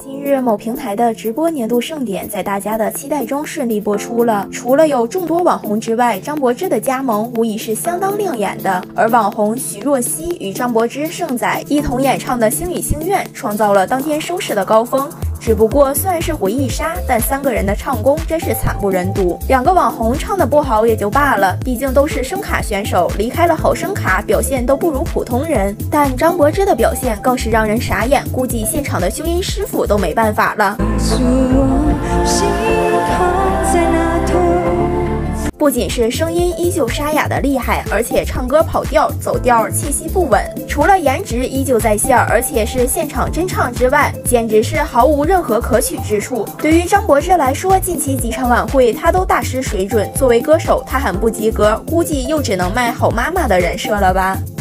近日，某平台的直播年度盛典在大家的期待中顺利播出了。除了有众多网红之外，张柏芝的加盟无疑是相当亮眼的。而网红徐若曦与张柏芝、盛仔一同演唱的《星语心愿》创造了当天收视的高峰。只不过虽然是回忆杀，但3个人的唱功真是惨不忍睹。2个网红唱的不好也就罢了，毕竟都是声卡选手，离开了好声卡，表现都不如普通人。但张柏芝的表现更是让人傻眼，估计现场的修音师傅都没办法了。不仅是声音依旧沙哑的厉害，而且唱歌跑调、走调、气息不稳。除了颜值依旧在线，而且是现场真唱之外，简直是毫无任何可取之处。对于张柏芝来说，近期几场晚会她都大失水准。作为歌手，她很不及格，估计又只能卖好妈妈的人设了吧。